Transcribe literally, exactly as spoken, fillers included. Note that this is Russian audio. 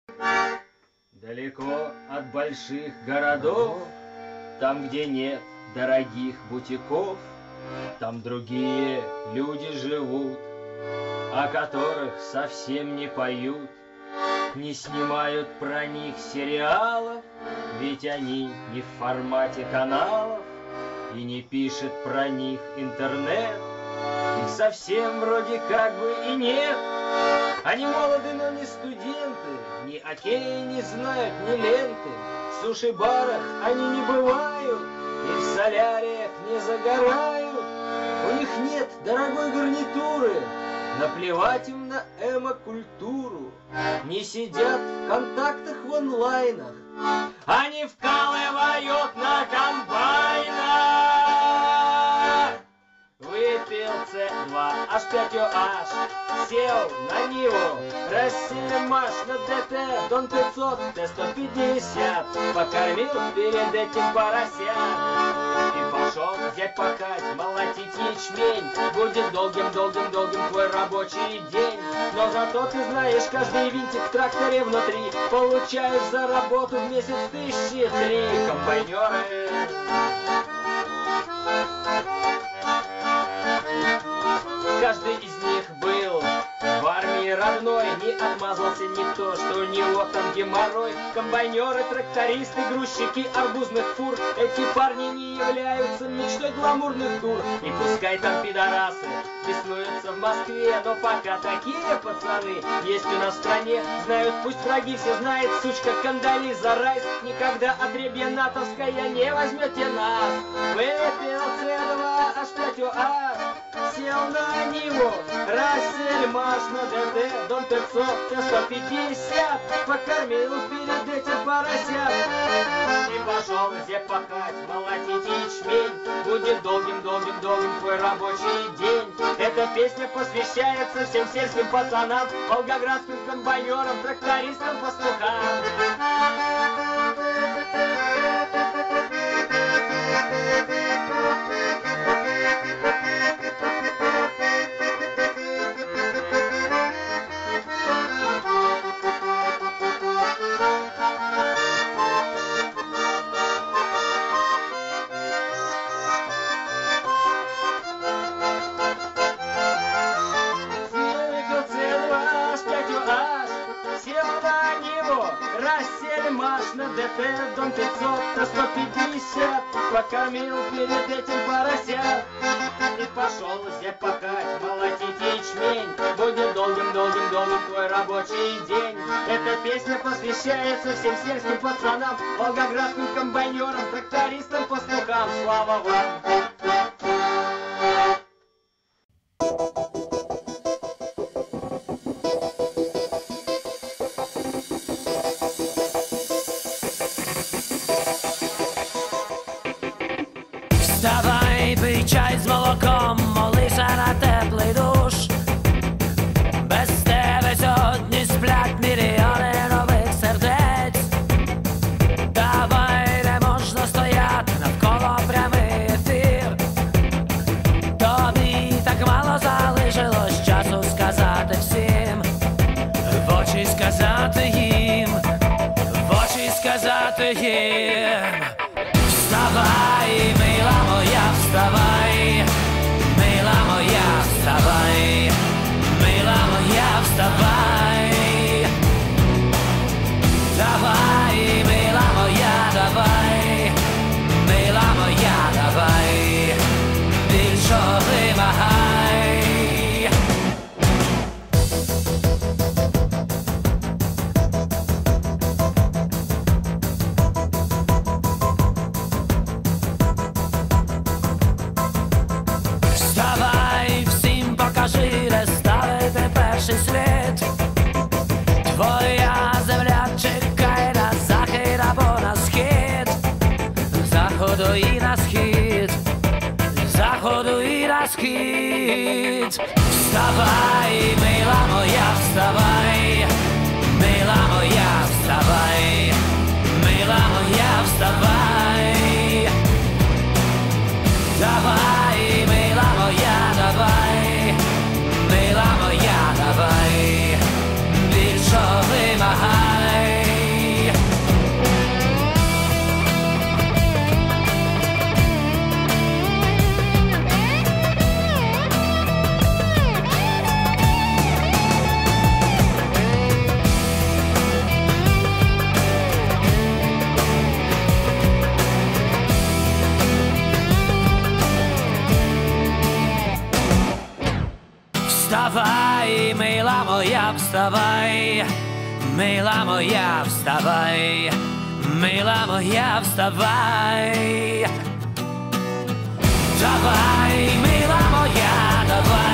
Далеко от больших городов, там, где нет дорогих бутиков, там другие люди живут, о которых совсем не поют, не снимают про них сериалов, ведь они не в формате каналов, и не пишет про них интернет. Их совсем вроде как бы и нет. Они молоды, но не студенты, ни окей не знают, ни ленты. В суши-барах они не бывают, и в соляриях не загорают. У них нет дорогой гарнитуры, наплевать им на эмо-культуру. Не сидят в контактах в онлайнах, они вкалывают на комбайнах. Выпил С два H пять O H, сел на Ниву, Россия-Маш на ДТ, Дон пятьсот, Т сто пятьдесят, покормил перед этим поросят. И пошел взять пахать, молотить ячмень, будет долгим-долгим-долгим твой рабочий день. Но зато ты знаешь, каждый винтик в тракторе внутри получаешь за работу в месяц тысячи три. Комбайнеры. Каждый из них был в армии родной, не отмазался никто, что у него там геморрой. Комбайнеры, трактористы, грузчики арбузных фур, эти парни не являются мечтой гламурных тур. И пускай там пидорасы беснуются в Москве, но пока такие пацаны есть у нас в стране. Знают, пусть враги все знают, сучка Кандализа Райс, никогда отребье натовская не возьмете нас. Выпил С два H пять O H, сел на Ниву, Россия-Маш на ДТ, Дон пятьсот, Т сто пятьдесят, покормил перед этим поросят. И пошел зеп пахать, молотить ячмень, будет долгим-долгим-долгим твой рабочий день. Эта песня посвящается всем сельским пацанам, волгоградским комбайнерам, трактористам, пастухам. Россия-Маш на ДТ, Дон пятьсот, Т сто пятьдесят, покормил перед этим поросят. И пошел зеп пахать, молотить ячмень, будет долгим-долгим-долгим твой рабочий день. Эта песня посвящается всем сельским пацанам, волгоградским комбайнерам, трактористам, пастухам. Слава вам! Вставай, пий чай з молоком, молися на теплий душ. Без тебе сьогодні сплять мільйони нових сердець. Давай, не можна стояти навколо прямий ефір. Тобі так мало залишилось часу сказати всім, в очі сказати їм, в очі сказати їм. Вставай, мила моя, вставай, мила моя, вставай, мила моя, вставай. Давай, мила моя, давай, мила моя, давай, більше вимагай. Покажи, де ставити перший слід. Твоя земля чекає на захід або на схід, заходу і на схід, заходу і на схід. Вставай, мила моя, вставай, мила моя, вставай, мила моя, вставай. Давай, мила моя, давай, мила моя, давай, більше вимагай. вставай, мила моя, вставай, мила моя, вставай. Давай, мила моя, давай.